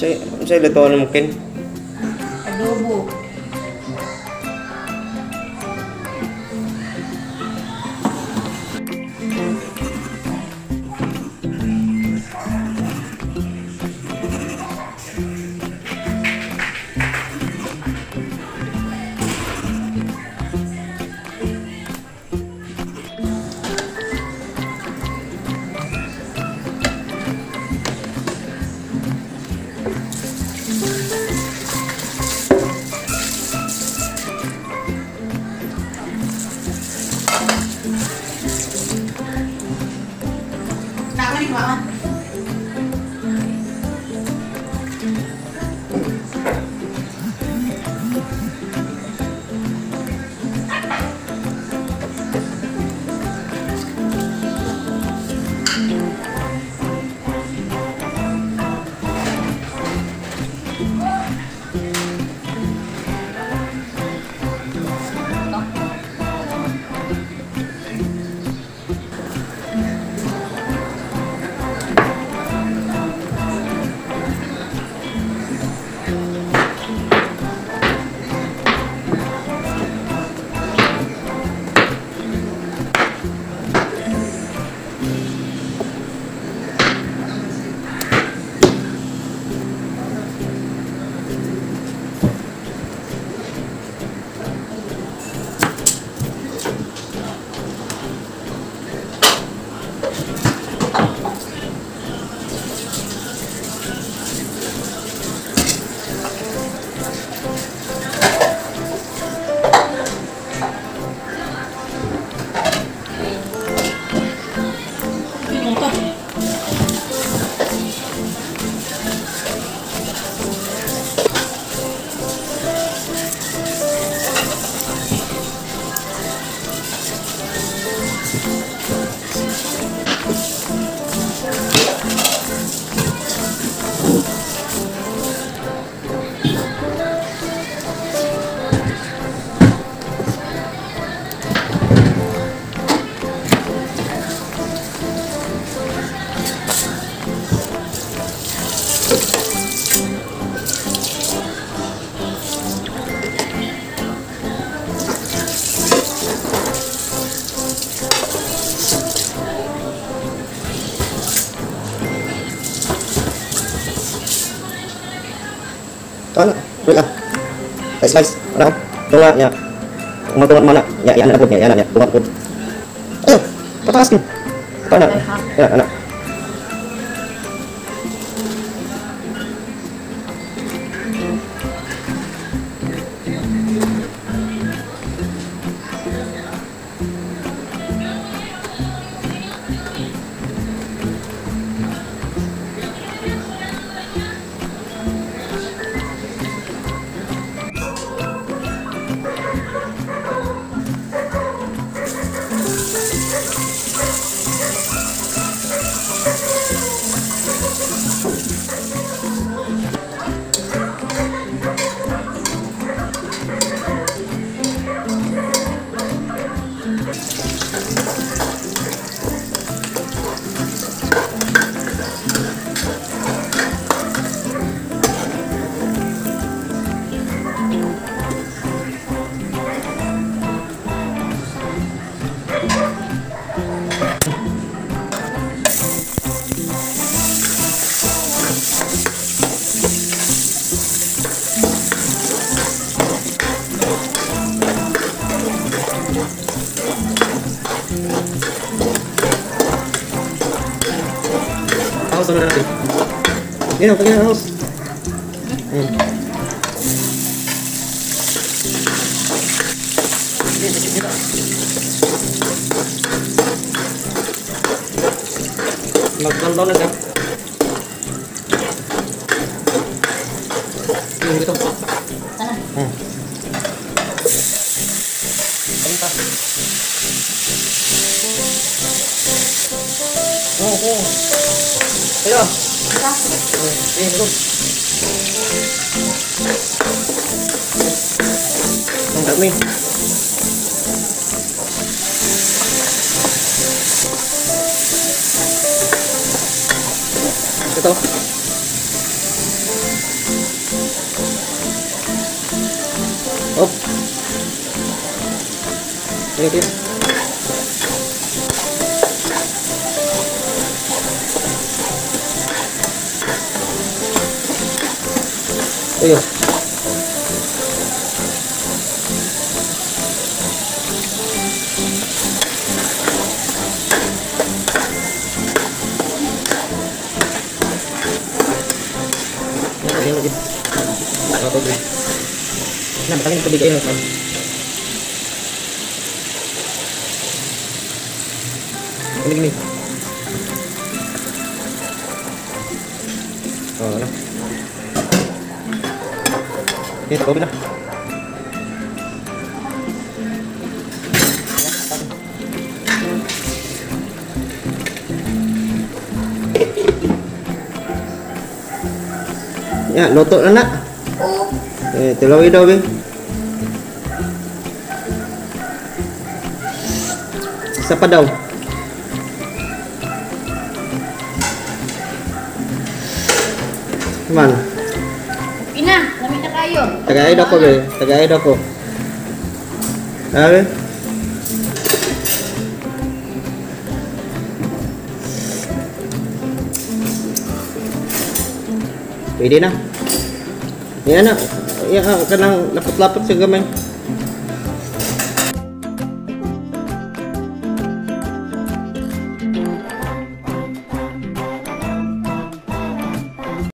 Saya lutuan mungkin. Adobo. Đó là wait lah. Slice. Ano? Tunga niya. Kung magtungan mana. Ya, yan na po niya. Yan na. Tunga po. Ayun. Pataas din. Ito na. Yan, anak. Haus sama natin. Yan, pagyan ang haus. Mag-countdown na siya. Yung dito. Sana. Panta. Oo. Ayo. Ito. Ang dami. Ito. Ayo. Ayo. Ayo lagi. Apa lagi? Nah, paling tubig ayo kan. Ini. Oh, nah. Oke, tak na. Ya, luto na na. Tilawi daw, be. Isa pa daw. Man. Ina, lamig na kayo. Tagaid ako, be. Tagaid ako. Sabi? Pwede na. Yan na. Yan, kanang lapot-lapot sa gamay.